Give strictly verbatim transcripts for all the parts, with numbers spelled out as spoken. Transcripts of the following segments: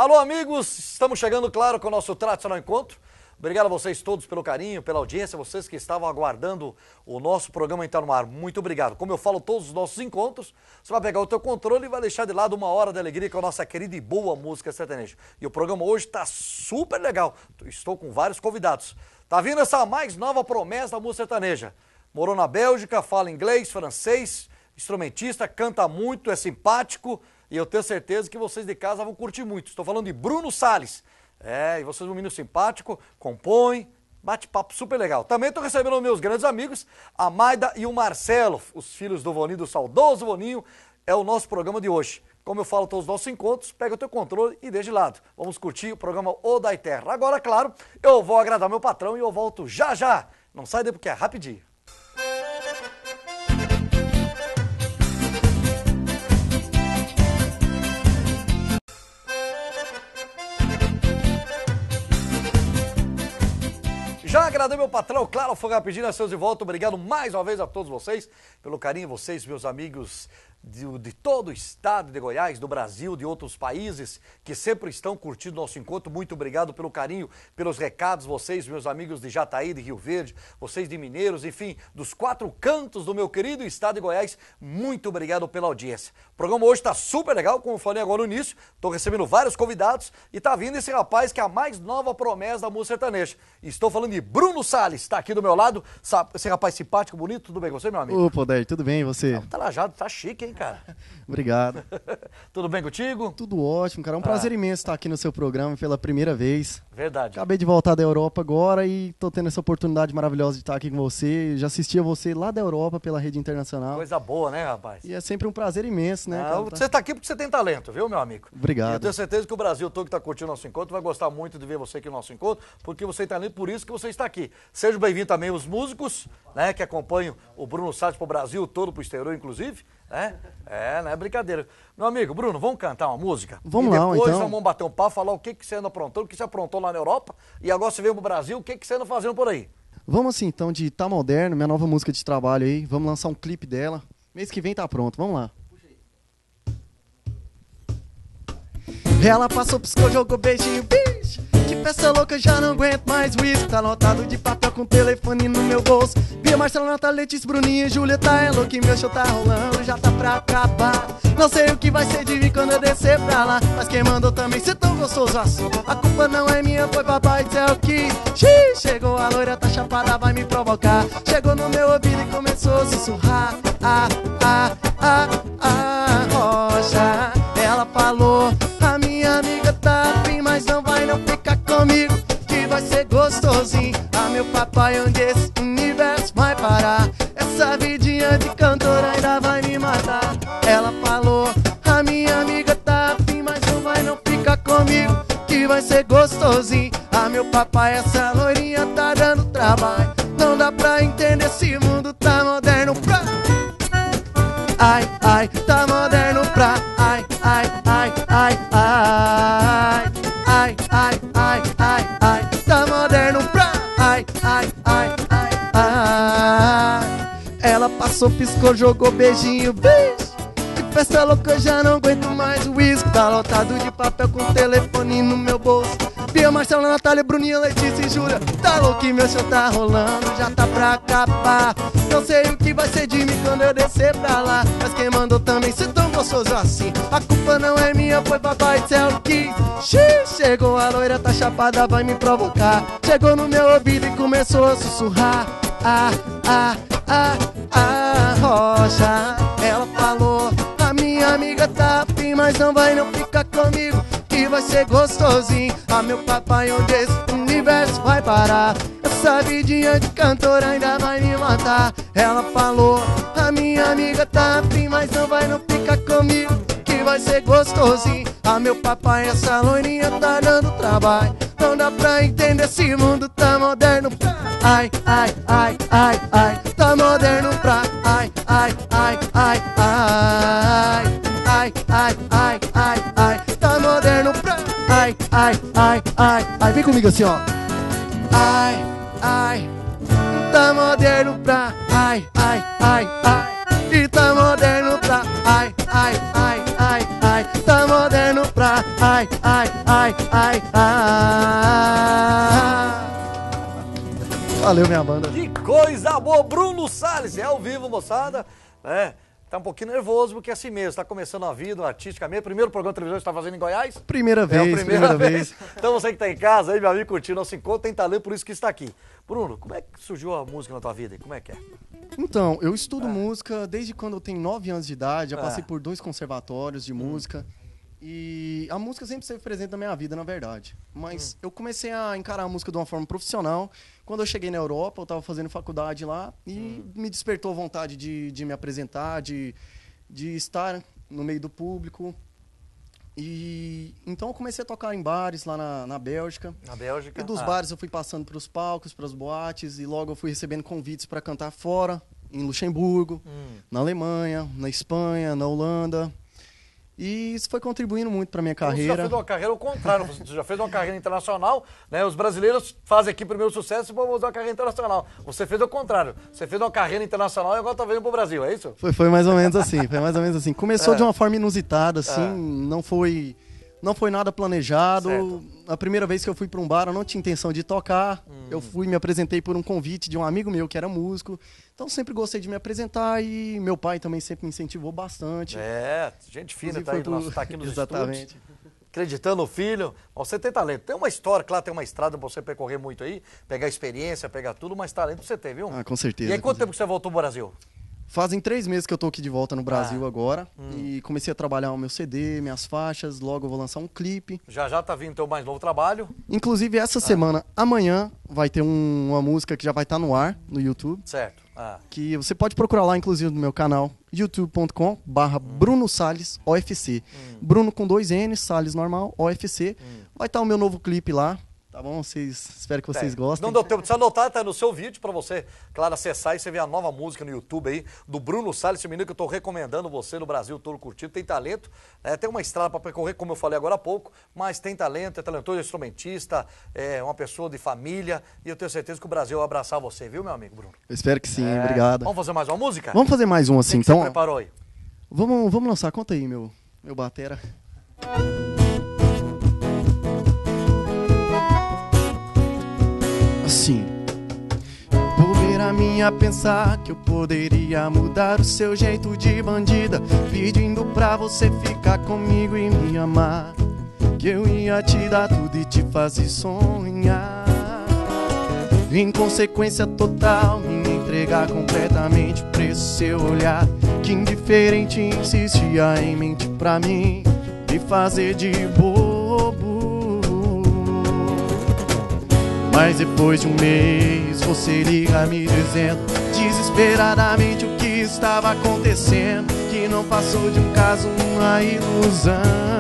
Alô, amigos, estamos chegando, claro, com o nosso tradicional encontro. Obrigado a vocês todos pelo carinho, pela audiência, vocês que estavam aguardando o nosso programa entrar no ar. Muito obrigado. Como eu falo todos os nossos encontros, você vai pegar o teu controle e vai deixar de lado uma hora de alegria com a nossa querida e boa música sertaneja. E o programa hoje está super legal. Estou com vários convidados. Tá vindo essa mais nova promessa da música sertaneja. Morou na Bélgica, fala inglês, francês, instrumentista, canta muito, é simpático e eu tenho certeza que vocês de casa vão curtir muito. Estou falando de Bruno Salles. É, e vocês um menino simpático, compõe, bate-papo super legal. Também estou recebendo meus grandes amigos, a Maida e o Marcelo, os filhos do Voninho, do saudoso Voninho, é o nosso programa de hoje. Como eu falo todos os nossos encontros, pega o teu controle e deixa de lado. Vamos curtir o programa O da Terra. Agora, claro, eu vou agradar meu patrão e eu volto já já. Não sai daí porque é rapidinho. Já agradei meu patrão, claro, foi rapidinho, seus de volta. Obrigado mais uma vez a todos vocês, pelo carinho, vocês, meus amigos de, de todo o estado de Goiás, do Brasil, de outros países, que sempre estão curtindo nosso encontro. Muito obrigado pelo carinho, pelos recados, vocês, meus amigos de Jataí, de Rio Verde, vocês de Mineiros, enfim, dos quatro cantos do meu querido estado de Goiás. Muito obrigado pela audiência. O programa hoje está super legal, como eu falei agora no início, estou recebendo vários convidados e tá vindo esse rapaz que é a mais nova promessa da música sertaneja. Estou falando de Bruno Salles, está aqui do meu lado, esse rapaz simpático, bonito, tudo bem com você, meu amigo? Ô, Poder, tudo bem, e você? Tá lajado, tá chique, hein, cara? Obrigado. Tudo bem contigo? Tudo ótimo, cara, é um prazer ah. imenso estar aqui no seu programa pela primeira vez. Verdade. Acabei de voltar da Europa agora e tô tendo essa oportunidade maravilhosa de estar aqui com você. Já assisti a você lá da Europa pela rede internacional. Coisa boa, né, rapaz? E é sempre um prazer imenso, né? Ah, você tá aqui porque você tem talento, viu, meu amigo? Obrigado. E eu tenho certeza que o Brasil todo que tá curtindo o nosso encontro vai gostar muito de ver você aqui no nosso encontro, porque você tem talento, por isso que você está aqui. Seja bem-vindo também os músicos, né, que acompanham o Bruno Salles pro Brasil todo, pro exterior, inclusive, né? É, não é brincadeira. Meu amigo, Bruno, vamos cantar uma música? Vamos e lá, depois então. vamos bater um papo, falar o que, que você anda aprontando, o que você aprontou lá na Europa, e agora você veio pro Brasil, o que, que você anda fazendo por aí? Vamos assim, então, de Tá Moderno, minha nova música de trabalho aí. Vamos lançar um clipe dela. Mês que vem tá pronto, vamos lá. Ela passou, piscou, jogou beijinho, bicho. Que festa louca, já não aguento mais whisky. Tá lotado de papel com telefone no meu bolso. Bia, Marcelo, Nata, Letícia, Bruninha e Julieta. É louco, meu show tá rolando, já tá pra acabar. Não sei o que vai ser de mim quando eu descer pra lá, mas quem mandou também ser tão gostoso assim. A culpa não é minha, foi papai do céu que Xiii, chegou a loira, tá chapada, vai me provocar. Chegou no meu ouvido e começou a sussurrar. Ah, ah, ah, ah, rocha. Ela falou, a minha amiga tá afim, mas não vai não ficar comigo, que vai ser gostosinho. Ah, meu papai, onde esse universo vai parar? Essa vidinha de cantora ainda vai me matar. Ela falou, a minha amiga tá afim, mas não vai não ficar comigo, que vai ser gostosinho. Ah, meu papai, essa loirinha tá dando trabalho. Não dá pra entender, esse mundo tá moderno pra... Ai, ai, tá moderno pra... Ai, ai, ai, ai, ai. Ai, ai, ai, ai, ai. Tá moderno pra... Ai, ai, ai, ai, ai. Ela passou, piscou, jogou beijinho, beijo. Que festa louca, já não aguento mais o uísque. Tá lotado de papel com telefone no meu bolso. Bia, Marcelo, Natália, Bruninha, Letícia e Júlia. Tá louco, meu show tá rolando, já tá pra acabar. Não sei o que vai ser de mim quando eu descer pra lá, mas quem mandou também ser tão gostoso assim. A culpa não é minha, foi papai do céu que Xiii, chegou a loira, tá chapada, vai me provocar. Chegou no meu ouvido e começou a sussurrar. Ah, ah, ah, ah, rocha. Ela falou, a minha amiga tá afim, mas não vai não ficar comigo, que vai ser gostosinho. Ah, meu papai, onde esse universo vai parar? Essa vidinha de cantora ainda vai me matar. Ela falou, a minha amiga tá afim, mas não vai não ficar comigo, que vai ser gostosinho. Ah, meu papai, essa loirinha tá dando trabalho. Não dá pra entender, esse mundo tá moderno pra... Ai, ai, ai, ai, ai. Tá moderno pra... Ai, ai, ai, ai, ai. Ai, ai, ai, ai, ai. Tá moderno pra... Ai, ai, ai, ai, ai. Vem comigo assim, ó. Ai, ai. Tá moderno pra... Ai, ai, ai, ai. E tá moderno pra... Ai, ai, ai, ai, ai. Tá moderno pra... ai, ai, ai, ai, ai. Valeu, minha banda. Que coisa boa, Bruno Salles, é ao vivo, moçada, né? Tá um pouquinho nervoso, porque é assim mesmo, tá começando a vida artística. Primeiro programa de televisão que você tá fazendo em Goiás? Primeira vez, é a primeira, primeira vez. vez. Então você que tá em casa aí, meu amigo, curtindo nosso encontro, tem talento, por isso que está aqui. Bruno, como é que surgiu a música na tua vida? Como é que é? Então, eu estudo ah. música desde quando eu tenho nove anos de idade, já ah. passei por dois conservatórios de hum. música. E a música sempre esteve presente na minha vida, na verdade. Mas hum. eu comecei a encarar a música de uma forma profissional. Quando eu cheguei na Europa, eu estava fazendo faculdade lá e hum. me despertou a vontade de, de me apresentar, de... de estar no meio do público. E então eu comecei a tocar em bares lá na, na Bélgica. Na Bélgica? E dos ah. bares eu fui passando para os palcos, para as boates, e logo eu fui recebendo convites para cantar fora, em Luxemburgo, hum. na Alemanha, na Espanha, na Holanda. E isso foi contribuindo muito para minha carreira. Você já fez uma carreira ao contrário, você já fez uma carreira internacional, né? Os brasileiros fazem aqui primeiro sucesso e vão fazer uma carreira internacional. Você fez ao contrário, você fez uma carreira internacional e agora tá vindo pro Brasil, é isso? Foi, foi mais ou menos assim, foi mais ou menos assim. Começou é. de uma forma inusitada, assim, é. não foi... Não foi nada planejado. Certo. A primeira vez que eu fui para um bar, eu não tinha intenção de tocar. Hum. Eu fui, me apresentei por um convite de um amigo meu que era músico. Então sempre gostei de me apresentar e meu pai também sempre me incentivou bastante. É, gente fina, tá, aí, por... tá aqui nos Exatamente. Estúdios, acreditando no filho. Você tem talento. Tem uma história, claro, tem uma estrada pra você percorrer muito aí, pegar experiência, pegar tudo, mas talento você tem, viu? Ah, com certeza. E aí, quanto tempo que você voltou pro Brasil? Fazem três meses que eu tô aqui de volta no Brasil ah, agora. Hum. E comecei a trabalhar o meu C D, minhas faixas. Logo eu vou lançar um clipe. Já já tá vindo teu mais novo trabalho. Inclusive essa ah. semana, amanhã, vai ter um, uma música que já vai estar tá no ar, no YouTube. Certo. Ah. Que você pode procurar lá, inclusive, no meu canal, youtube ponto com barra Bruno Salles O F C. Hum. Bruno com dois N's, Salles normal, O F C. Hum. Vai estar tá o meu novo clipe lá. Tá bom? Vocês, espero que vocês é. gostem. Não deu tempo de você anotar, tá no seu vídeo pra você, claro, acessar e você ver a nova música no YouTube aí, do Bruno Salles, esse menino que eu tô recomendando você no Brasil todo curtido, tem talento, né? Tem uma estrada pra percorrer, como eu falei agora há pouco, mas tem talento, é talentoso, é instrumentista, é uma pessoa de família, e eu tenho certeza que o Brasil vai abraçar você, viu, meu amigo Bruno? Eu espero que sim, é. obrigado. Vamos fazer mais uma música? Vamos fazer mais uma, assim, que que então. Você preparou aí? Vamos, vamos lançar, conta aí, meu, meu batera. Assim, bobeira minha pensar que eu poderia mudar o seu jeito de bandida, pedindo pra você ficar comigo e me amar, que eu ia te dar tudo e te fazer sonhar. Inconsequência total, me entregar completamente pra esse seu olhar, que indiferente insistia em mentir pra mim, me fazer de bobo. Mas depois de um mês você liga me dizendo desesperadamente o que estava acontecendo, que não passou de um caso, uma ilusão,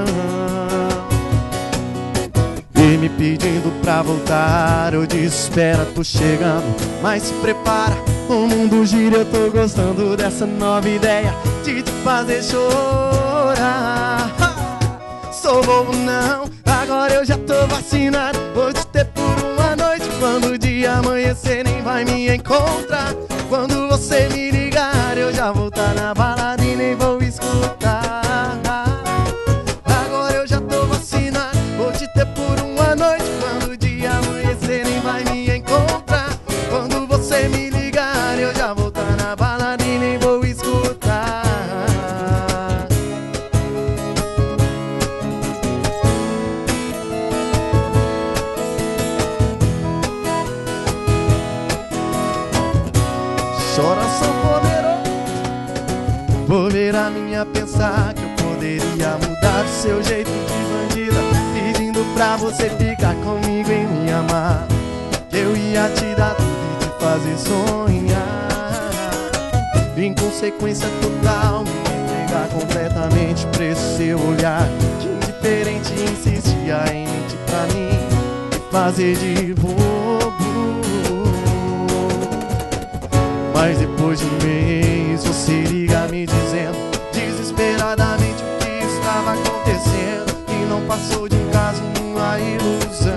e me pedindo pra voltar. Eu disse, espera, tô chegando, mas se prepara, o mundo gira, eu tô gostando dessa nova ideia de te fazer chorar. Sou bobo não, agora eu já tô vacinado, vou te ter por uma noite, quando o dia amanhecer nem vai me encontrar. Quando você me ligar eu já vou tá na balada e nem vou escutar. Agora eu já tô vacinado, vou te ter por uma noite, quando o dia amanhecer nem vai me encontrar. Quando você me ligar eu já vou tá na balada e nem vou escutar. Chora, são poderoso. Bobeira minha pensar que eu poderia mudar o seu jeito de bandida, pedindo pra você ficar comigo e me amar, que eu ia te dar tudo e te fazer sonhar. Inconsequência total, me entregar completamente pra esse seu olhar, que indiferente insistia em mentir pra mim, me fazer de bobo. Mas depois de um mês você liga me dizendo desesperadamente o que estava acontecendo, que não passou de um caso, uma ilusão,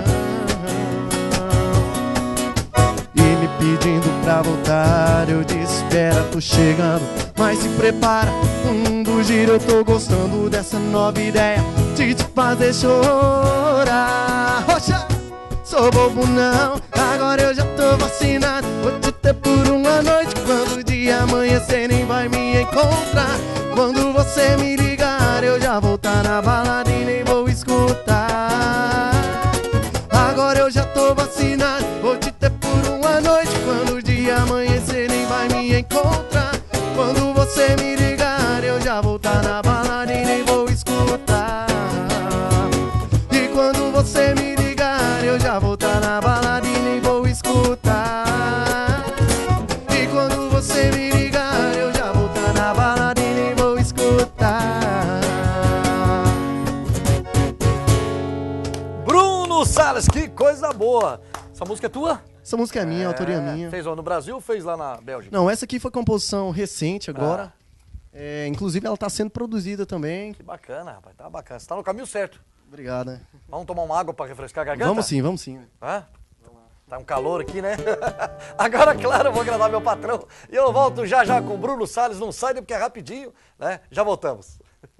e me pedindo pra voltar. Eu disse, espera, tô chegando, mas se prepara, o mundo gira, eu tô gostando dessa nova ideia de te fazer chorar. Roxa, sou bobo não, agora eu já tô vacinado. Vou te ter por uma noite, quando o dia amanhecer nem vai me encontrar. Quando você me ligar eu já vou tá na balada e nem vou escutar. Agora eu já tô vacinado, vou te ter por uma noite, quando o dia amanhecer nem vai me encontrar. Quando você me ligar eu já vou tá na balada e nem vou escutar. E quando você me ligar eu já vou tá na balada e nem vou escutar. E quando você me ligar eu já vou tá na balada e nem vou escutar. Bruno Salles, que coisa boa! Essa música é tua? Essa música é minha, é, autoria minha. Fez no Brasil ou fez lá na Bélgica? Não, essa aqui foi composição recente agora. Ah. É, inclusive ela tá sendo produzida também. Que bacana, rapaz, tá bacana. Você tá no caminho certo. Obrigado. Vamos tomar uma água pra refrescar a garganta? Vamos sim, vamos sim. Hã? Tá um calor aqui, né? Agora, claro, eu vou agradar meu patrão. E eu volto já já com o Bruno Salles. Não sai porque é rapidinho, né? Já voltamos.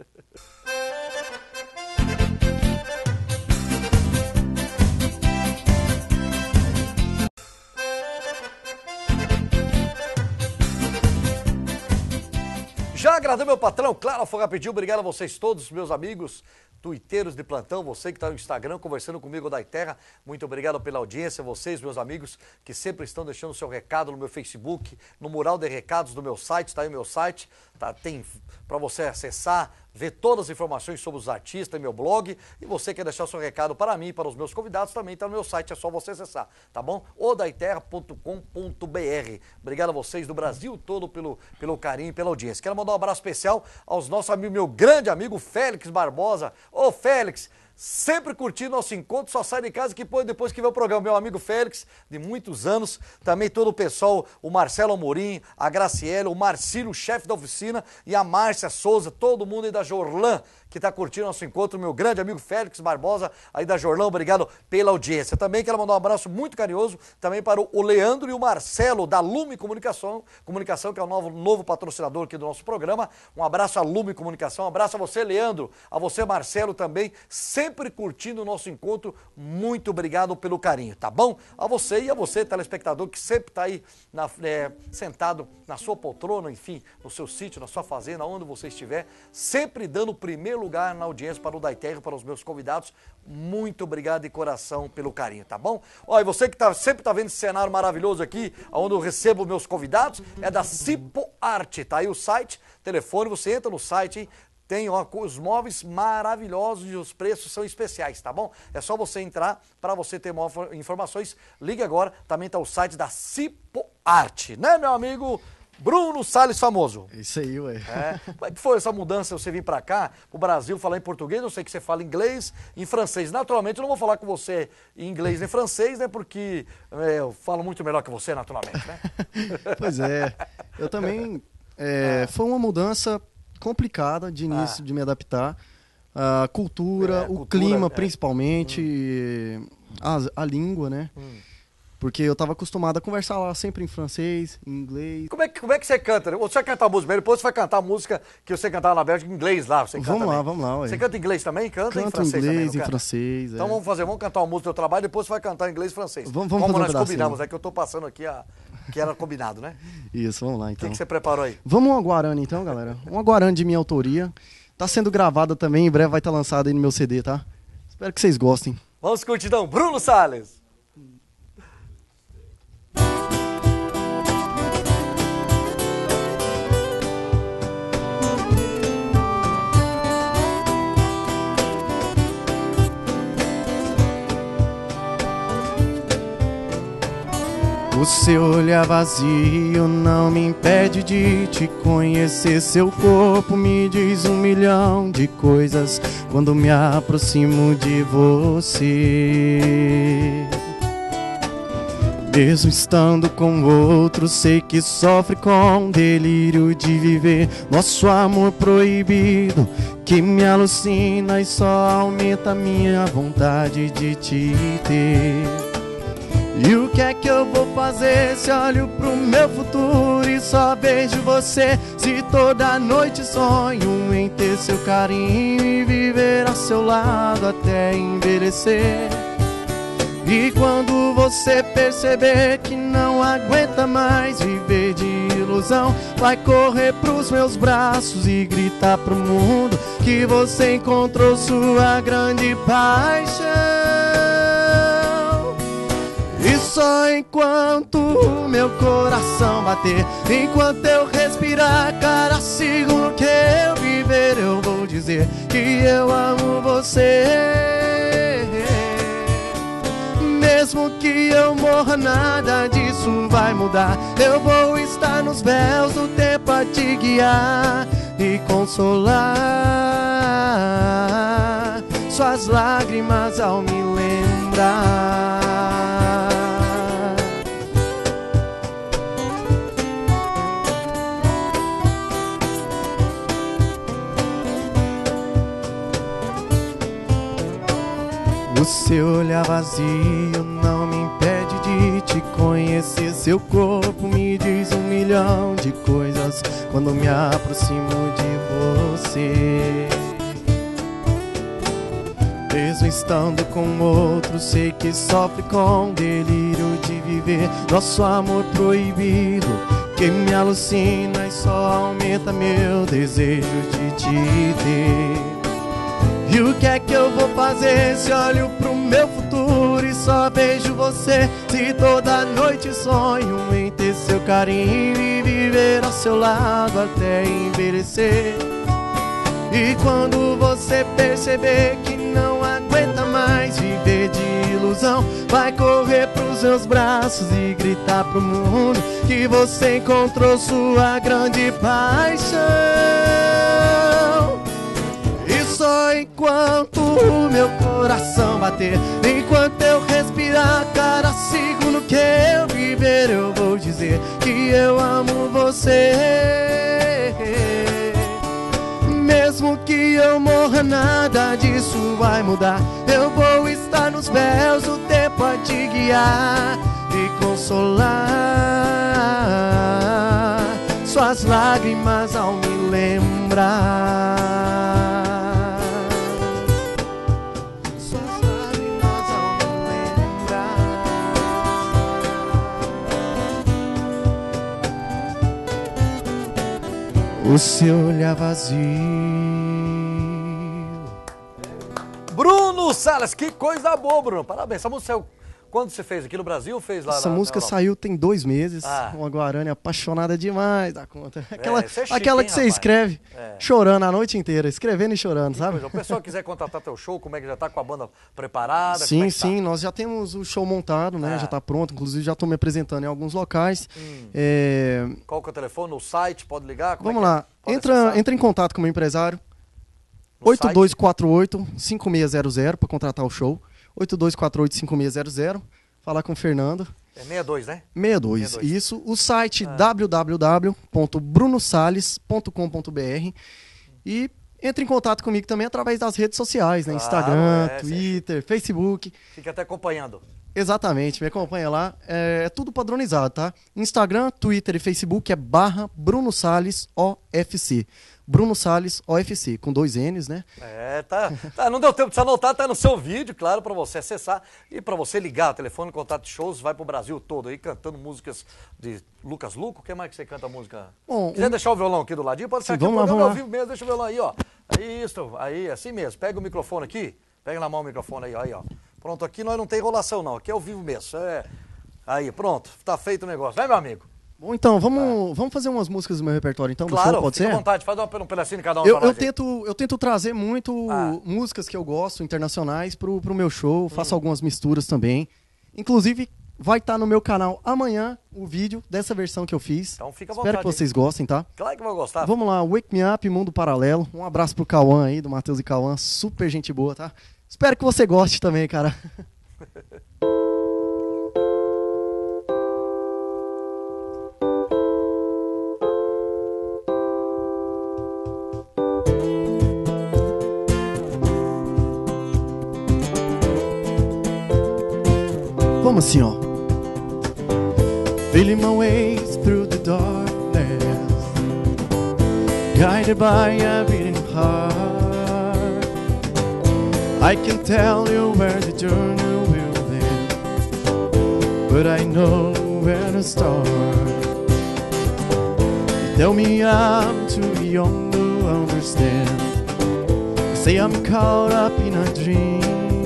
Já agradou meu patrão? Claro, foi rapidinho. Obrigado a vocês todos, meus amigos tuiteiros de plantão, você que está no Instagram conversando comigo da Terra, muito obrigado pela audiência, vocês, meus amigos, que sempre estão deixando seu recado no meu Facebook, no mural de recados do meu site, está aí o meu site, tá, tem para você acessar, ver todas as informações sobre os artistas, meu blog, e você quer deixar seu recado para mim, para os meus convidados, também está no meu site, é só você acessar, tá bom? odaiterra ponto com ponto br. Obrigado a vocês do Brasil todo pelo, pelo carinho e pela audiência. Quero mandar um abraço especial aos nossos amigos, meu grande amigo Félix Barbosa. Ô Félix, sempre curtindo nosso encontro, só sai de casa que depois que vê o programa. Meu amigo Félix, de muitos anos, também todo o pessoal, o Marcelo Amorim, a Graciela, o Marcílio, chefe da oficina, e a Márcia Souza, todo mundo aí da Jorlan, que está curtindo nosso encontro, meu grande amigo Félix Barbosa, aí da Jorlan, obrigado pela audiência. Também quero mandar um abraço muito carinhoso também para o Leandro e o Marcelo, da Lume Comunicação, Comunicação, que é o novo, novo patrocinador aqui do nosso programa. Um abraço à Lume Comunicação, um abraço a você, Leandro, a você, Marcelo, também, sempre curtindo o nosso encontro. Muito obrigado pelo carinho, tá bom? A você e a você, telespectador, que sempre está aí na, é, sentado na sua poltrona, enfim, no seu sítio, na sua fazenda, onde você estiver, sempre dando o primeiro lugar na audiência para o Daiterra, para os meus convidados. Muito obrigado de coração pelo carinho, tá bom? Ó, e você que tá, sempre está vendo esse cenário maravilhoso aqui, onde eu recebo meus convidados, é da Cipo Arte, tá aí o site, telefone, você entra no site, hein? Tem ó, os móveis maravilhosos e os preços são especiais, tá bom? É só você entrar para você ter mais informações. Ligue agora, também está o site da Cipo Arte, né, meu amigo Bruno Salles Famoso? Isso aí, ué. É. Como é que foi essa mudança, você vir para cá, pro Brasil, falar em português? Eu sei que você fala inglês e em francês. Naturalmente, eu não vou falar com você em inglês nem francês, né? Porque é, eu falo muito melhor que você, naturalmente, né? Pois é. Eu também... É, é. Foi uma mudança complicada de início, ah. de me adaptar. A cultura, é, o cultura, clima, é. principalmente, hum. a, a língua, né? Hum. Porque eu tava acostumado a conversar lá sempre em francês, em inglês. Como é que, como é que você canta? Você vai cantar música, depois você vai cantar a música que você cantava na Bélgica em inglês lá. Você vamos canta lá, também. vamos lá. Ué. Você canta em inglês também? Canta Canto em francês inglês, também, em francês. Então é. vamos fazer, vamos cantar uma música do teu trabalho, depois você vai cantar em inglês e francês. Vamos, vamos Como fazer nós um combinamos, é que eu tô passando aqui a que era combinado, né? Isso, vamos lá O então. que, que você preparou aí? Vamos uma Guarani então, galera. Uma Guarani de minha autoria. Tá sendo gravada também, em breve vai estar lançada aí no meu C D, tá? Espero que vocês gostem. Vamos curtir então, Bruno Salles. O seu olhar vazio não me impede de te conhecer. Seu corpo me diz um milhão de coisas quando me aproximo de você. Mesmo estando com outro, sei que sofre com delírio de viver nosso amor proibido, que me alucina e só aumenta minha vontade de te ter. E o que é que eu vou fazer se olho pro meu futuro e só vejo você? Se toda noite sonho em ter seu carinho e viver ao seu lado até envelhecer. E quando você perceber que não aguenta mais viver de ilusão, vai correr pros meus braços e gritar pro mundo que você encontrou sua grande paixão. E só enquanto o meu coração bater, enquanto eu respirar, cada segundo que eu viver, eu vou dizer que eu amo você. Mesmo que eu morra, nada disso vai mudar. Eu vou estar nos véus do tempo a te guiar e consolar suas lágrimas ao me lembrar. O seu olhar vazio não me impede de te conhecer. Seu corpo me diz um milhão de coisas quando me aproximo de você. Mesmo estando com outro, sei que sofre com delírio de viver nosso amor proibido, que me alucina e só aumenta meu desejo de te ter. E o que é que eu vou fazer se olho pro meu futuro e só vejo você? Se toda noite sonho em ter seu carinho e viver ao seu lado até envelhecer. E quando você perceber que não aguenta mais viver de ilusão, vai correr pros meus braços e gritar pro mundo que você encontrou sua grande paixão. Só enquanto o meu coração bater, enquanto eu respirar, cada segundo que eu viver, eu vou dizer que eu amo você. Mesmo que eu morra, nada disso vai mudar. Eu vou estar nos véus do tempo a te guiar e consolar suas lágrimas ao me lembrar. O seu olhar vazio. Bruno Salles, que coisa boa, Bruno. Parabéns. Essa música saiu quando você fez? Aqui no Brasil? Fez lá Essa na, música na saiu tem dois meses. Ah. Uma guarani apaixonada demais da conta. Aquela, É, você é chique, aquela hein, que você rapaz? escreve É. chorando a noite inteira, escrevendo e chorando, Que sabe? coisa. O pessoal quiser contratar teu show, como é que já tá com a banda preparada? Sim, como é que tá? sim, nós já temos o show montado, né? Ah. Já tá pronto, inclusive já tô me apresentando em alguns locais. Hum. É, Qual que é o telefone? No site? Pode ligar? Como Vamos é que lá, é? Pode entra, acessar? entra em contato com o meu empresário. No oito site? dois quatro oito, cinco seis zero zero para contratar o show. oito dois quatro oito, cinco seis zero zero. Falar com o Fernando. É sessenta e dois, né? sessenta e dois, sessenta e dois. isso. O site Ah. w w w ponto bruno salles ponto com ponto b r. E entre em contato comigo também através das redes sociais, né? Claro, Instagram, é, Twitter, Facebook. Fica até acompanhando. Exatamente, me acompanha lá. É, é tudo padronizado, tá? Instagram, Twitter e Facebook é barra Bruno Salles O F C. Bruno Salles O F C, com dois N's, né? É, tá, tá. Não deu tempo de você anotar, tá no seu vídeo, claro, pra você acessar e pra você ligar. Telefone, contato de shows, vai pro Brasil todo aí cantando músicas de Lucas Luco. O que mais que você canta música? Bom, Quiser um- deixar o violão aqui do ladinho, pode ser Sim, aqui. vamos o lá, programa vamos é ao lá. vivo mesmo, deixa o violão aí, ó. Isso, aí, assim mesmo. Pega o microfone aqui, pega na mão o microfone aí, ó, aí, ó. Pronto, aqui nós não tem enrolação não, aqui é ao vivo mesmo. É... Aí, pronto, tá feito o negócio. Vai, meu amigo. Bom, então, vamos, vamos fazer umas músicas do meu repertório, então, do Claro, show, pode fica ser? à vontade, faz um pedacinho de cada um Eu, pra eu, nós aí. tento, eu tento trazer muito Ah. músicas que eu gosto, internacionais, pro, pro meu show, faço Hum. algumas misturas também. Inclusive, vai estar no meu canal amanhã o vídeo dessa versão que eu fiz. Então fica à Espero vontade, que vocês gostem, tá? Claro que vai gostar. Vamos lá, Wake Me Up, Mundo Paralelo. Um abraço pro Cauã aí, do Matheus e Cauã, super gente boa, tá? Espero que você goste também, cara. Vamos assim, ó. feeling my ways through the darkness, guided by a beating heart. I can tell you where the journey will end, but I know where to start. You tell me I'm too young to understand, you say I'm caught up in a dream.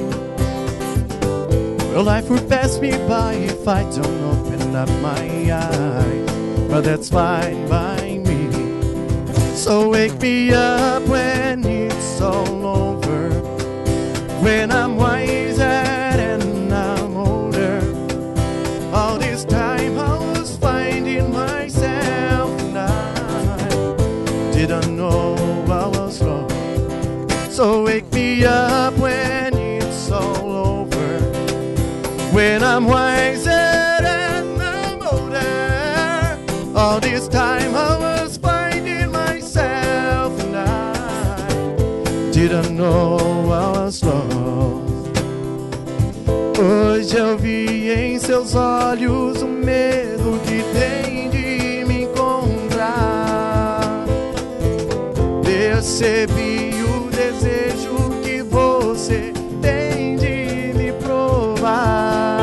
Well, life will pass me by if I don't open up my eyes, but that's fine by me. So wake me up when it's all over, when I'm wiser and I'm older. All this time I was finding myself, and I didn't know I was lost. So wake me up when it's all over, when I'm wiser and I'm older. All this time I was finding myself, and I didn't know I was lost. Hoje eu vi em seus olhos o medo que tem de me encontrar. Percebi o desejo que você tem de me provar.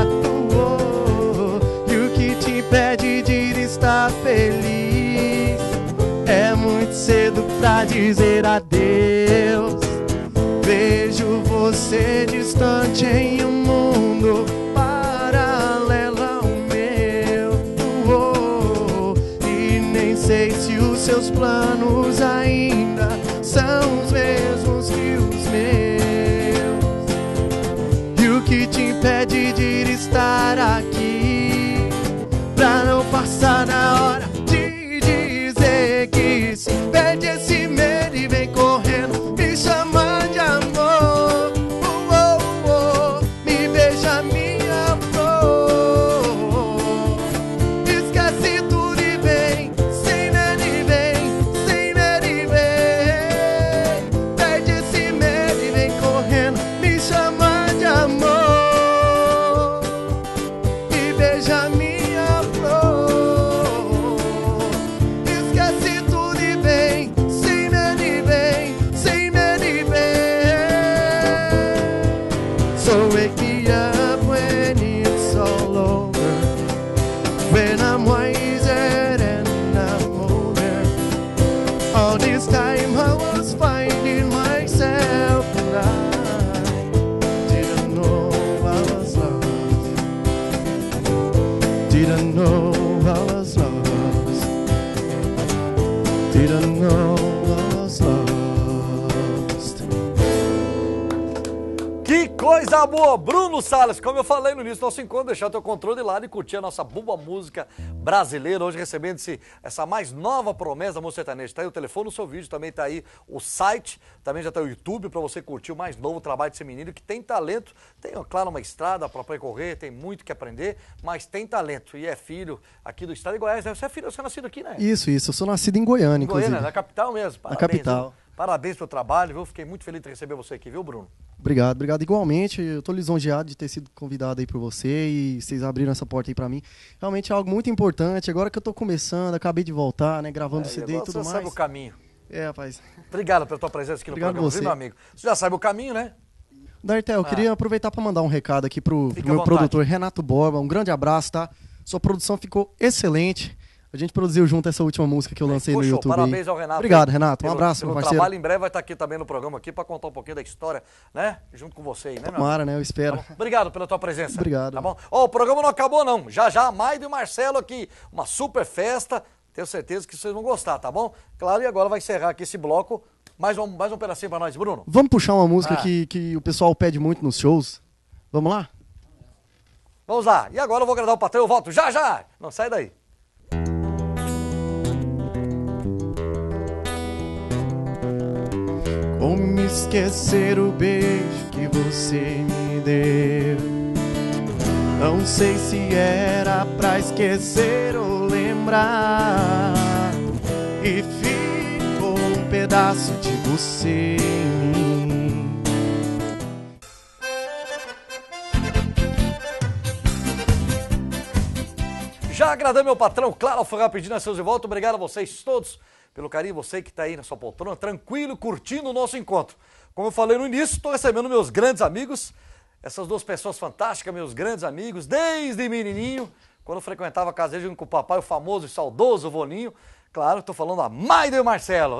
Impede de estar feliz. É muito cedo pra dizer adeus. Vejo você distante em um mundo paralelo ao meu. Oh, e nem sei se os seus planos ainda são os mesmos que os meus. E o que te impede de estar aqui, pra não passar na hora de dizer que se perde esse medo e vem correndo me chamar de amor. Oh, oh, oh, me beija minha flor. Esquece tudo e vem, sem medo e vem, sem medo e vem. Perde esse medo e vem correndo me chamar de amor. Me beija minha coisa boa, Bruno Salles, como eu falei no início do nosso encontro, deixar teu controle lá e curtir a nossa boa música brasileira, hoje recebendo esse, essa mais nova promessa da música sertaneja. Tá aí o telefone no seu vídeo, também tá aí o site, também já tá o YouTube para você curtir o mais novo trabalho desse menino que tem talento, tem, claro, uma estrada para percorrer, tem muito que aprender, mas tem talento e é filho aqui do estado de Goiás. Você é filho, você é nascido aqui, né? Isso, isso, eu sou nascido em Goiânia, em inclusive. Goiânia, na capital mesmo. Parabéns, na capital. Viu? Parabéns pelo trabalho, viu? Fiquei muito feliz de receber você aqui, viu, Bruno? Obrigado, obrigado. Igualmente, eu tô lisonjeado de ter sido convidado aí por você e vocês abriram essa porta aí pra mim. Realmente é algo muito importante. Agora que eu tô começando, acabei de voltar, né, gravando é, C D e tudo você mais. Você sabe o caminho. É, rapaz. Obrigado pela tua presença aqui no obrigado programa, você. viu, meu amigo? Você já sabe o caminho, né? Dartel, eu ah. queria aproveitar para mandar um recado aqui pro, pro meu produtor Renato Borba. Um grande abraço, tá? Sua produção ficou excelente. A gente produziu junto essa última música que eu lancei Puxa, no YouTube. Parabéns ao Renato. Obrigado, Renato. Um pelo, abraço, pelo meu parceiro. trabalho, em breve vai estar aqui também no programa aqui para contar um pouquinho da história, né? Junto com você aí, né, meu Tomara, né? Eu espero. Tá Obrigado pela tua presença. Obrigado. Tá bom? Ó, o programa não acabou, não. Já já, Maido e Marcelo aqui. Uma super festa. Tenho certeza que vocês vão gostar, tá bom? Claro, e agora vai encerrar aqui esse bloco. Mais um, mais um pedacinho pra nós, Bruno. Vamos puxar uma música ah. que, que o pessoal pede muito nos shows. Vamos lá? Vamos lá. E agora eu vou agradar o patrão, eu volto já, já. Não, sai daí. Como esquecer o beijo que você me deu? Não sei se era pra esquecer ou lembrar. E ficou um pedaço de você em mim. Já agradei meu patrão, claro, foi rapidinho, nós estamos de volta. Obrigado a vocês todos pelo carinho, você que está aí na sua poltrona, tranquilo, curtindo o nosso encontro. Como eu falei no início, estou recebendo meus grandes amigos, essas duas pessoas fantásticas, meus grandes amigos, desde menininho, quando eu frequentava a casa junto com o papai, o famoso e saudoso Volinho. Claro, estou falando a Maida e o Marcelo.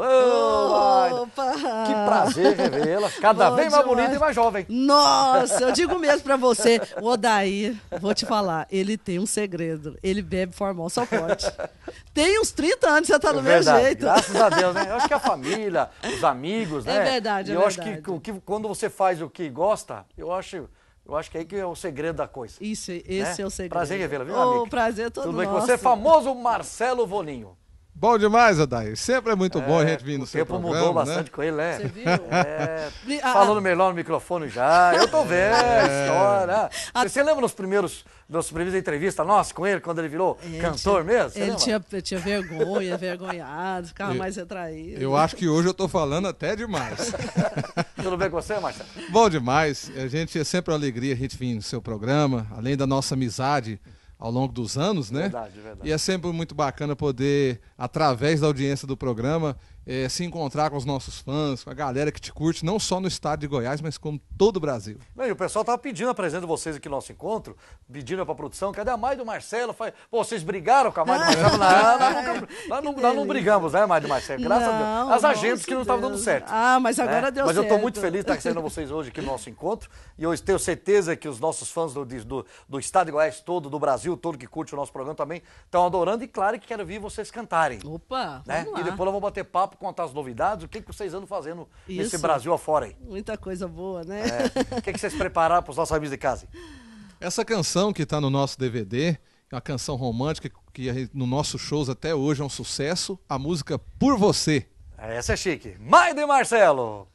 Ô, Opa! que prazer revê-la, cada Bom vez mais demais. bonita e mais jovem. Nossa, eu digo mesmo pra você, o Odair, vou te falar, ele tem um segredo. Ele bebe Formol, só pode. Tem uns trinta anos, você tá do É mesmo verdade, jeito. graças a Deus, né? Eu acho que a família, os amigos, né? É verdade, e é eu acho verdade. que, o que quando você faz o que gosta, eu acho, eu acho que aí que é o segredo da coisa. Isso, esse né? é o segredo. Prazer em revê-la, viu, Ô, amiga? prazer é todo Tudo bem com nosso. você? Famoso Marcelo Volinho. Bom demais, Odair. Sempre é muito bom a gente vir no O seu tempo programa, mudou né? bastante com ele, né? Você viu? É, Li- a- falando melhor no microfone já. Eu tô vendo a história. A- Você, você lembra nos primeiros, nos primeiros entrevistas nossas com ele, quando ele virou Ele cantor tinha- mesmo? Você Ele lembra? tinha, tinha vergonha, vergonhado, ficava Eu- mais retraído. Eu acho que hoje eu tô falando até demais. Tudo bem com você, Marcelo? Bom demais. A gente é sempre uma alegria a gente vir no seu programa, além da nossa amizade ao longo dos anos, né? Verdade, verdade. E é sempre muito bacana poder, através da audiência do programa, eh, se encontrar com os nossos fãs, com a galera que te curte, não só no estado de Goiás, mas como todo o Brasil. Não, e o pessoal tava pedindo a presença de vocês aqui no nosso encontro, pedindo pra produção, cadê a Maida e o Marcelo? Falei, pô, vocês brigaram com a Maida e o Marcelo? Não, nós, nunca- nós não, nós não brigamos, né, Maida e Marcelo? Graças a Não, Deus. As nossa agentes que não estavam dando Deus. certo. Ah, mas agora né? deu Mas eu certo. estou muito feliz de estar recebendo vocês hoje aqui no nosso encontro. E eu tenho certeza que os nossos fãs do, do, do estado de Goiás todo, do Brasil todo que curte o nosso programa também, estão adorando. E claro que quero ver vocês cantarem. Opa, Né? vamos lá. E depois nós vamos bater papo, contar as novidades, o que, que vocês andam fazendo nesse Isso. Brasil afora aí. Muita coisa boa, né? É. O que, que vocês prepararam para os nossos amigos de casa? Essa canção que está no nosso D V D, é uma canção romântica que a gente- no nossos shows até hoje é um sucesso, a música Por Você. Essa é chique. Maida e Marcelo.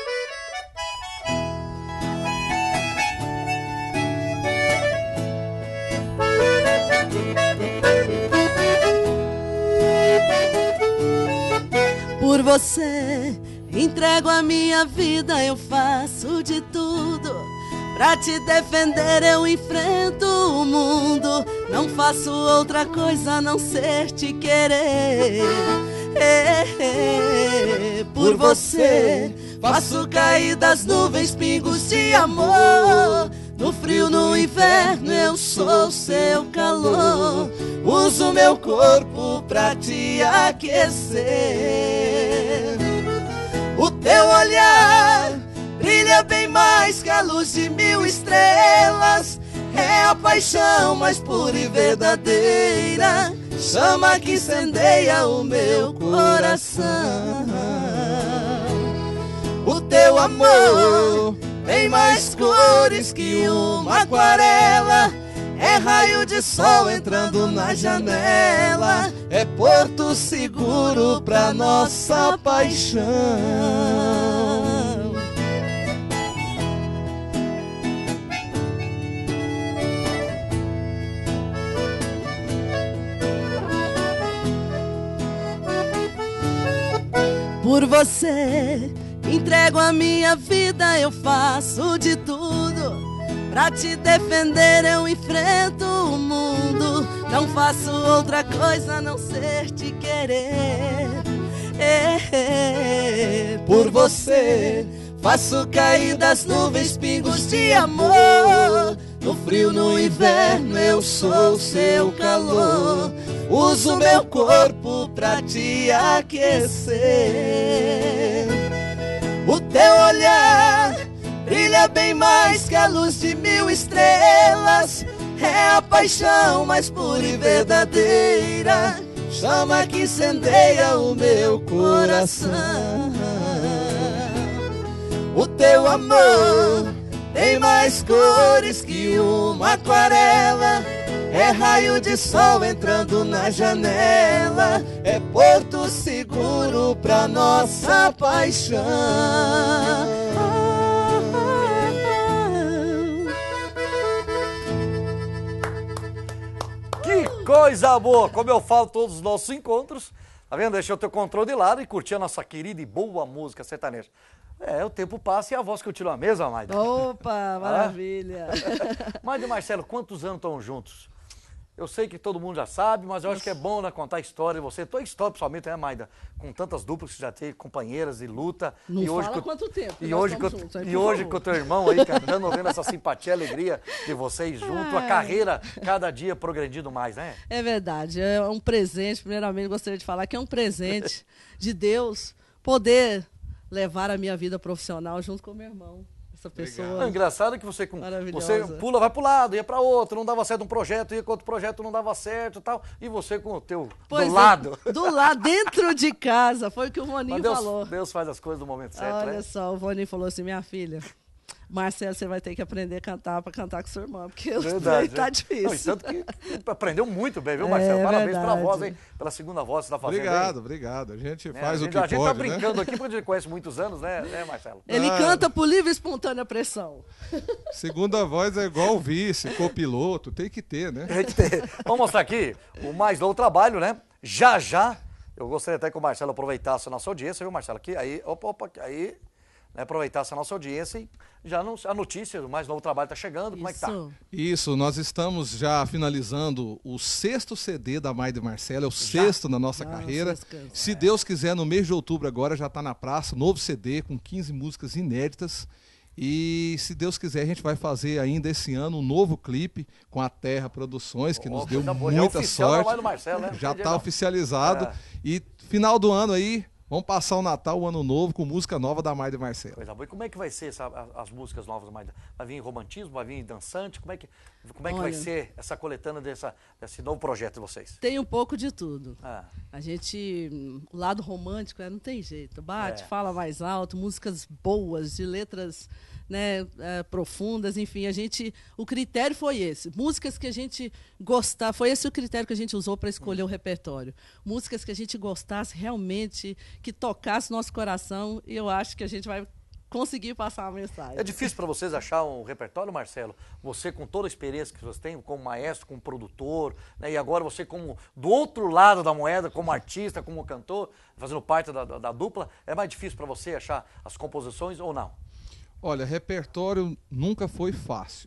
Por você, entrego a minha vida, eu faço de tudo. Pra te defender eu enfrento o mundo. Não faço outra coisa a não ser te querer. É, é, por você, faço cair das nuvens pingos de amor. No frio, no inverno, eu sou seu calor. Uso meu corpo pra te aquecer. O teu olhar brilha bem mais que a luz de mil estrelas. É a paixão mais pura e verdadeira, chama que incendeia o meu coração. O teu amor tem mais cores que uma aquarela. É raio de sol entrando na janela. É porto seguro pra nossa paixão. Por você, entrego a minha vida, eu faço de tudo. Pra te defender eu enfrento o mundo. Não faço outra coisa a não ser te querer. É, é, por você, faço cair das nuvens pingos de amor. No frio, no inverno, eu sou seu calor. Uso meu corpo pra te aquecer. O teu olhar brilha bem mais que a luz de mil estrelas. É a paixão mais pura e verdadeira, chama que incendeia o meu coração. O teu amor tem mais cores que uma aquarela. É raio de sol entrando na janela. É porto seguro pra nossa paixão. Que coisa boa! Como eu falo todos os nossos encontros, tá vendo? Deixa eu ter o controle de lado e curtir a nossa querida e boa música sertaneja. É, o tempo passa e a voz continua a mesma, Maida. Opa, maravilha. Maida e Marcelo, quantos anos estão juntos? Eu sei que todo mundo já sabe, mas eu acho que é bom, né, contar a história de você. Tua história, principalmente, né, Maida? Com tantas duplas que você já teve, companheiras e luta. Não e hoje fala com, quanto tempo. E hoje, com, juntos, aí, e hoje com o teu irmão aí cantando, vendo essa simpatia, alegria de vocês juntos. A carreira cada dia progredindo mais, né? É verdade. É um presente. Primeiramente, gostaria de falar que é um presente de Deus poder levar a minha vida profissional junto com o meu irmão. Essa pessoa. É engraçado que você, com, maravilhosa. você pula, vai pro lado, ia para outro, não dava certo um projeto, ia com outro projeto, não dava certo e tal. E você com o teu Pois do é, lado. Do lado, dentro de casa. Foi o que o Voninho Mas Deus, falou. Deus faz as coisas no momento certo, Olha né? só, o Voninho falou assim, minha filha, Marcelo, você vai ter que aprender a cantar para cantar com sua irmã, porque o trem tá difícil. Não, e tanto que aprendeu muito bem, viu, Marcelo? É Parabéns verdade. pela voz, hein? Pela segunda voz que você tá fazendo. Obrigado, aí. obrigado. A gente É, faz a o gente, que a gente pode, tá né? brincando aqui, porque a gente conhece muitos anos, né, né Marcelo? Ele Ah. canta por livre e espontânea pressão. Segunda voz é igual o vice, copiloto, tem que ter, né? Tem que ter. Vamos mostrar aqui o mais novo trabalho, né? Já, já. Eu gostaria até que o Marcelo aproveitasse a nossa audiência, viu, Marcelo? Aqui, aí, opa, opa, aí... Né, aproveitasse a nossa audiência e já não, a notícia do mais novo trabalho está chegando, como é que tá? Isso. Isso, nós estamos já finalizando o sexto C D da Maida e Marcelo, é o sexto na nossa Nossa, carreira. descansa. Se Deus quiser, no mês de outubro agora já está na praça, novo C D com quinze músicas inéditas. E se Deus quiser, a gente vai fazer ainda esse ano um novo clipe com a Terra Produções, que Oh, nos deu coisa boa. Já é muita oficial sorte. trabalho do Marcelo, né? Já Entendi, está não. oficializado. É. E final do ano aí, vamos passar o Natal, o Ano Novo, com música nova da Maida e Marcelo. Coisa boa. E como é que vai ser essa, as, as músicas novas, Maida? Vai vir em romantismo, vai vir em dançante? Como é que, como é que vai Olha. ser essa coletânea dessa, desse novo projeto de vocês? Tem um pouco de tudo. Ah, A gente, hum, o lado romântico, é, não tem jeito. Bate, É. fala mais alto, músicas boas, de letras, né, é, profundas, enfim, a gente, o critério foi esse. Músicas que a gente gostar, foi esse o critério que a gente usou para escolher o repertório. Músicas que a gente gostasse realmente, que tocasse nosso coração, e eu acho que a gente vai conseguir passar a mensagem. é difícil para vocês achar um repertório, Marcelo? Você com toda a experiência que você tem como maestro, como produtor, né? E agora você como do outro lado da moeda, como artista, como cantor, fazendo parte da, da, da dupla, é mais difícil para você achar as composições ou não? Olha, repertório nunca foi fácil,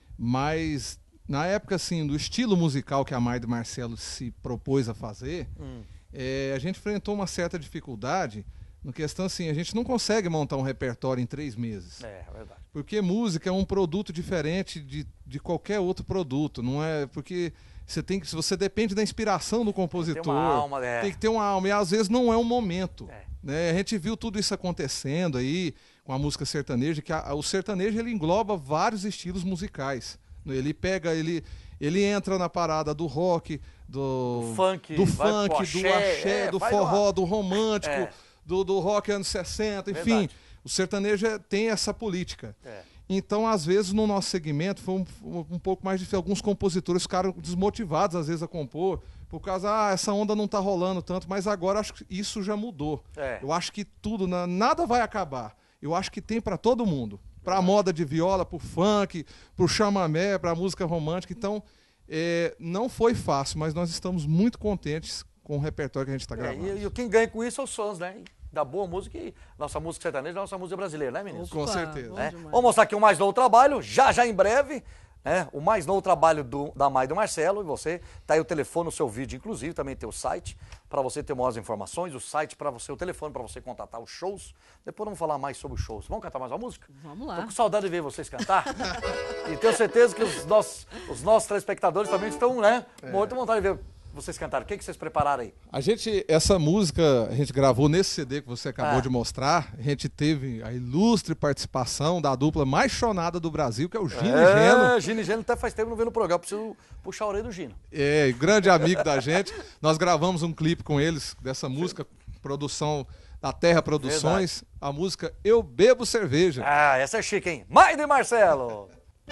mas na época assim, do estilo musical que a Maida e Marcelo se propôs a fazer, Hum. é, a gente enfrentou uma certa dificuldade, no questão assim, a gente não consegue montar um repertório em três meses. É, é verdade. Porque música é um produto diferente de, de qualquer outro produto, não é? Porque você tem que, se você depende da inspiração do compositor, uma alma, é. tem que ter uma alma, e às vezes não é um momento. É. Né? A gente viu tudo isso acontecendo aí com a música sertaneja, que a, o sertanejo ele engloba vários estilos musicais. Ele pega, ele, ele entra na parada do rock, do, Do funk, do, vai pro funk, axé, do axé, é, do faz forró, uma- do romântico, É. do, do rock anos sessenta, enfim. Verdade. O sertanejo é- tem essa política. É. Então, às vezes, no nosso segmento, foi um, um- um pouco mais difícil. Alguns compositores ficaram desmotivados, às vezes, a compor, por causa, ah, essa onda não está rolando tanto, mas agora acho que isso já mudou. É. Eu acho que tudo, na- nada vai acabar. Eu acho que tem para todo mundo. Para a moda de viola, para o funk, para o chamamé, para a música romântica. Então, é, não foi fácil, mas nós estamos muito contentes com o repertório que a gente está É, gravando. e, e quem ganha com isso é os fãs, né? Da boa música e nossa música sertaneja, nossa música brasileira, né, meninos? Com Opa, certeza. bom Né? demais. Vamos mostrar aqui o mais novo trabalho, já já em breve, né? O mais novo trabalho do, da Maida e do Marcelo, e você, tá aí o telefone no seu vídeo, inclusive, também tem o site, para você ter maiores informações, o site para você, o telefone para você contatar os shows. Depois vamos falar mais sobre os shows. Vamos cantar mais uma música? Vamos lá. Tô com saudade de ver vocês cantar. E tenho certeza que os nossos, os nossos telespectadores também estão, né? É. Com muita vontade de ver vocês cantarem. O que, que vocês prepararam aí? A gente, essa música, a gente gravou nesse C D que você acabou Ah. de mostrar. A gente teve a ilustre participação da dupla mais chonada do Brasil, que é o Gino e Geno. É, Gino e Geno até faz tempo não vê no programa. Preciso puxar a orelha do Gino. É, grande amigo da gente. Nós gravamos um clipe com eles dessa música, produção da Terra Produções. A música Eu Bebo Cerveja. Ah, essa é chique, hein? Maida e Marcelo!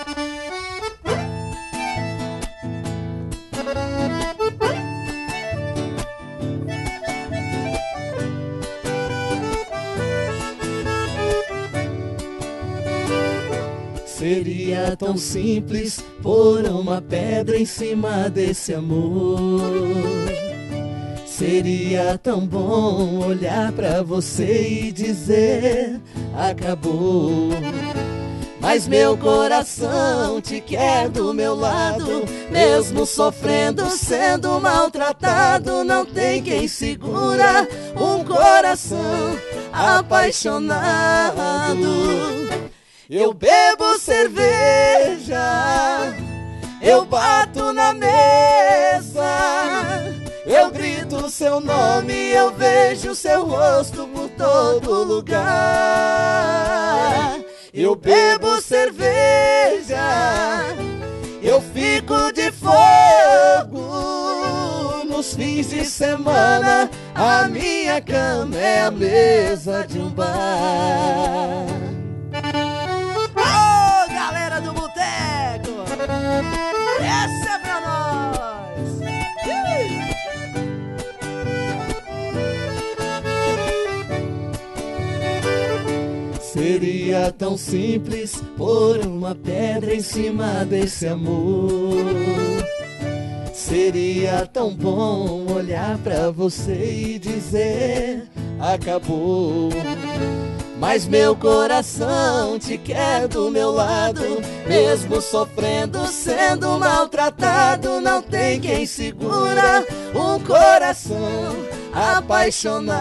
Seria tão simples pôr uma pedra em cima desse amor. Seria tão bom olhar pra você e dizer acabou. mas meu coração te quer do meu lado. Mesmo sofrendo, sendo maltratado, não tem quem segura um coração apaixonado. Eu bebo cerveja, eu bato na mesa, eu grito seu nome, eu vejo seu rosto por todo lugar. Eu bebo cerveja, eu fico de fogo. Nos fins de semana, a minha cama é a mesa de um bar. Ô, galera do boteco! Essa é pra nós! Seria tão simples pôr uma pedra em cima desse amor. Seria tão bom olhar pra você e dizer acabou. Mas meu coração te quer do meu lado. Mesmo sofrendo, sendo maltratado, não tem quem segura um coração apaixonado.